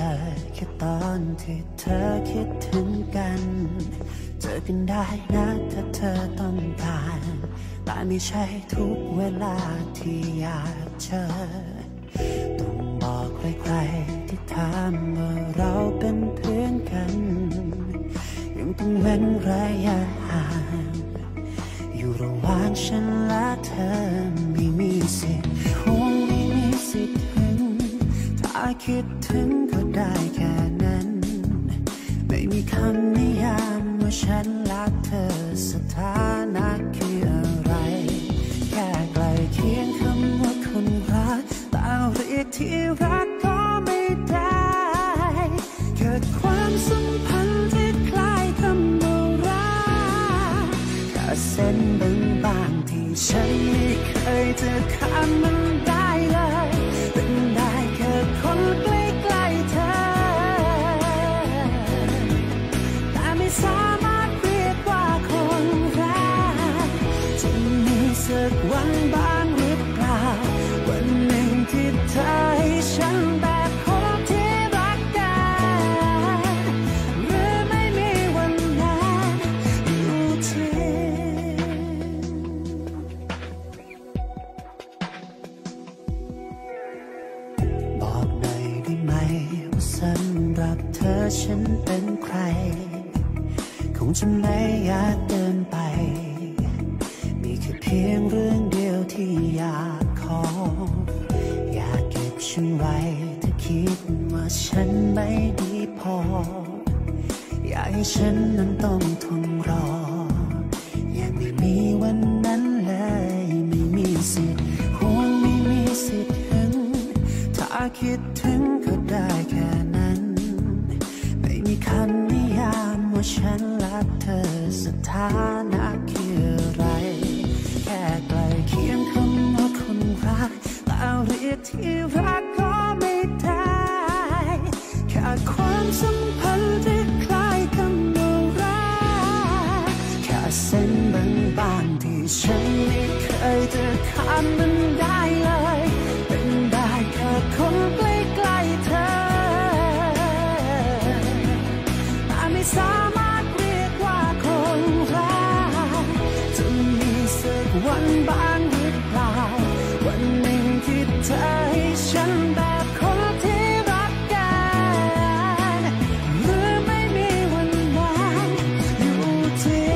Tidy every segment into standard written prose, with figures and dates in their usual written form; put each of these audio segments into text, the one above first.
อแค่ตอนที่เธอคิดถึงกันเจอกันได้นะถ้าเธอต้องการแต่ไม่ใช่ทุกเวลาที่อยากเจอต้องบอกใครๆที่ถามว่าเราเป็นเพื่อนกันยังต้องเว้นระยะห่างอยู่ระหว่างฉันและเธอไม่มีสิทธิ์คงไม่มีสิทธิ์ถึงถ้าคิดถึงก็ได้แค่นั้นไม่มีคำนิยามว่าฉันรักเธอสถานะคืออะไรแค่ใกล้เคียงคำว่าคนรักแต่เรียกที่รักก็ไม่ได้เกิดความสัมพันธ์ที่คล้ายคำว่ารักแค่เส้นบางๆที่ฉันไม่เคยจะข้ามมันได้เลยเป็นได้แค่คนใกล้ๆเธอแต่ไม่สามารถเรียกว่าคนรักจะมีสักวันบ้างหรือเปล่าวันหนึ่งที่เธอให้ฉันแบบคนที่รักกันหรือไม่มีวันนั้นอยู่ที่บอกหน่อยได้ไหมว่าสำหรับเธอฉันเป็นใครคงจะไม่อยากเดินไปมีแค่เพียงเรื่องเดียวที่อยากขออยากเก็บฉันไว้ถ้าคิดว่าฉันไม่ดีพออยากให้ฉันนั้นต้องทนรอยังไม่มีวันนั้นเลยไม่มีสิทธิ์คงไม่มีสิทธิ์ถึงถ้าคิดถึงก็ได้แค่นั้นไม่มีคำนิยามว่าฉันรักเธอสถานะคืออะไรแค่ใกล้เคียงคำว่าคนรักแต่เรียกที่รักก็ไม่ได้แค่ความสัมพันธ์ที่คล้ายคำว่ารักแค่เส้นบางๆที่ฉันไม่เคยจะข้ามมันได้เลยเป็นได้แค่คนใกล้ๆเธอแต่ไม่สามารถเรียกว่าคนรักจะมีสักวันบ้างหรือเปล่าวันหนึ่งที่เธอให้ฉันแบบคนที่รักกันหรือไม่มีวันนั้นอยู่ที่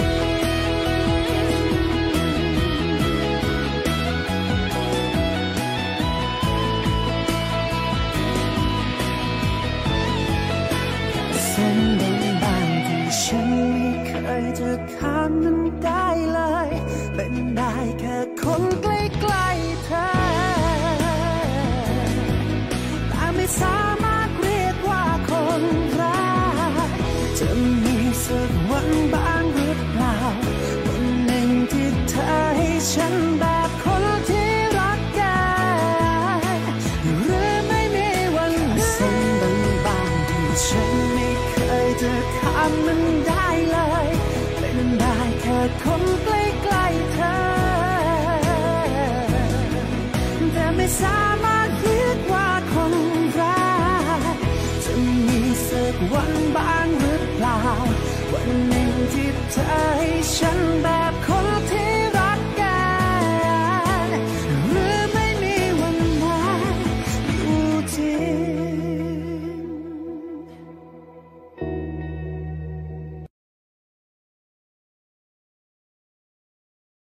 เส้นบางๆที่ฉันไม่เคยจะข้ามมันได้เลยเป็นได้แค่คนใกล้ๆเธอแต่ไม่สามารถเรียกว่าคนรักจะมีสักวันบ้างหรือเปล่าวันหนึ่งที่เธอให้ฉันแบบคนที่รักกันหรือไม่มีวันนั้นเส้นบางๆที่ฉันไม่เคยจะข้ามมันได้เลยเป็นได้แค่คนใกล้ๆเธอแต่ไม่สามารถเรียกว่าคนรักจะมีสักวันบ้างหรือเปล่าวันหนึ่งที่เธอให้ฉัน